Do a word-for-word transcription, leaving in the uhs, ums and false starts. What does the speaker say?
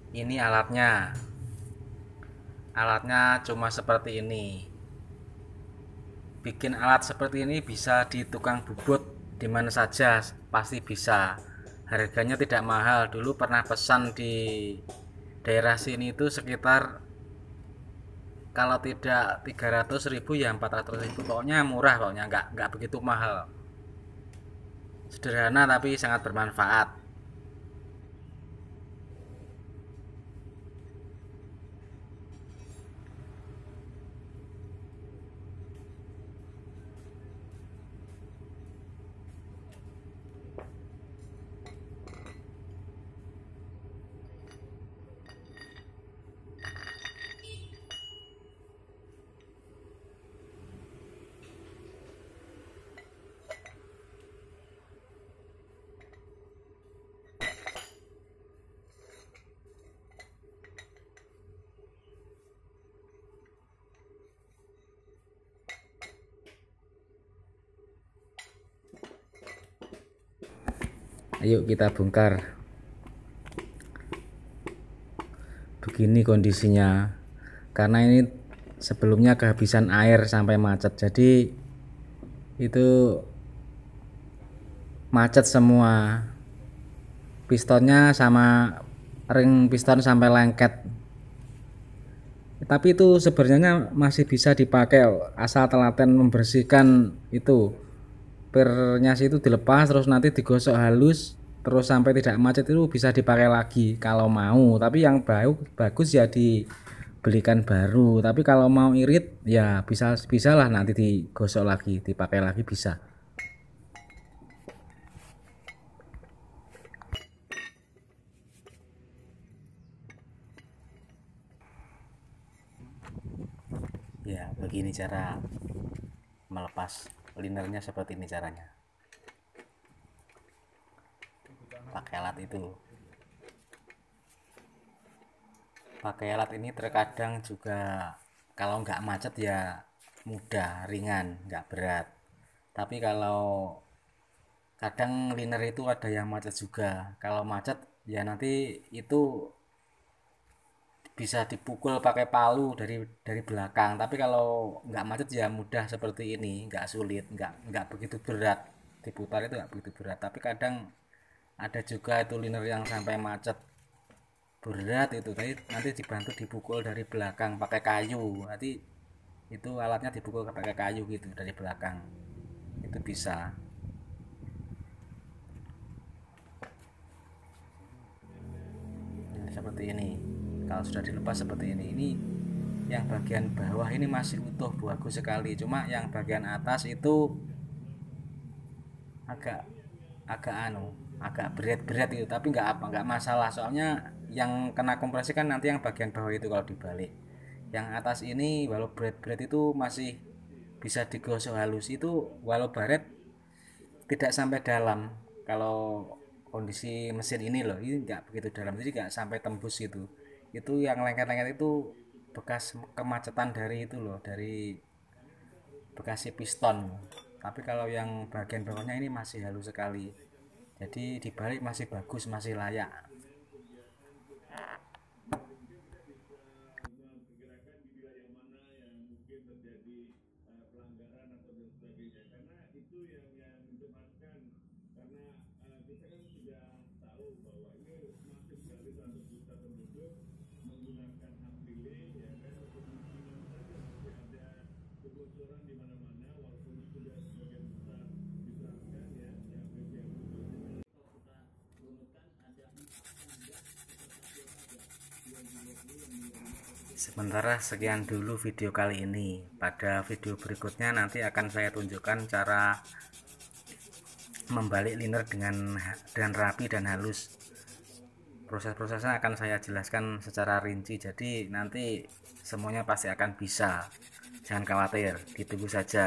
Ini alatnya. Alatnya cuma seperti ini. Bikin alat seperti ini bisa di tukang bubut di mana saja, pasti bisa. Harganya tidak mahal. Dulu pernah pesan di daerah sini itu sekitar, kalau tidak tiga ratus ribu ya empat ratus ribu, pokoknya murah, pokoknya nggak nggak begitu mahal. Sederhana tapi sangat bermanfaat. Ayo kita bongkar. Begini kondisinya, karena ini sebelumnya kehabisan air sampai macet, jadi itu macet semua, pistonnya sama ring piston sampai lengket. Tapi itu sebenarnya masih bisa dipakai asal telaten membersihkan itu, pernya itu dilepas terus nanti digosok halus terus sampai tidak macet, itu bisa dipakai lagi kalau mau. Tapi yang baru bagus ya dibelikan baru, tapi kalau mau irit ya bisa bisalah nanti digosok lagi dipakai lagi bisa. Ya begini cara melepas linernya, seperti ini caranya, pakai alat itu. Pakai alat ini terkadang juga kalau nggak macet ya mudah, ringan, nggak berat. Tapi kalau kadang liner itu ada yang macet juga. Kalau macet ya nanti itu bisa dipukul pakai palu dari dari belakang. Tapi kalau nggak macet ya mudah seperti ini, nggak sulit, nggak nggak begitu berat. Diputar itu nggak begitu berat. Tapi kadang ada juga itu liner yang sampai macet berat itu, tadi nanti dibantu dipukul dari belakang pakai kayu. Nanti itu alatnya dipukul pakai kayu gitu dari belakang, itu bisa. Nah, seperti ini. Kalau sudah dilepas seperti ini, ini yang bagian bawah ini masih utuh, bagus sekali. Cuma yang bagian atas itu agak agak anu agak berat-berat itu, tapi nggak apa nggak masalah, soalnya yang kena kompresi kan nanti yang bagian bawah itu kalau dibalik. Yang atas ini walau berat-berat itu masih bisa digosok halus, itu walau baret tidak sampai dalam. Kalau kondisi mesin ini loh, ini nggak begitu dalam, jadi nggak sampai tembus itu. Itu yang lengket-lengket itu bekas kemacetan dari itu loh, dari bekas si piston. Tapi kalau yang bagian bawahnya ini masih halus sekali, jadi dibalik masih bagus, masih layak. Sementara sekian dulu video kali ini. Pada video berikutnya nanti akan saya tunjukkan cara membalik liner dengan dengan rapi dan halus. Proses-prosesnya akan saya jelaskan secara rinci, jadi nanti semuanya pasti akan bisa. Jangan khawatir, ditunggu saja.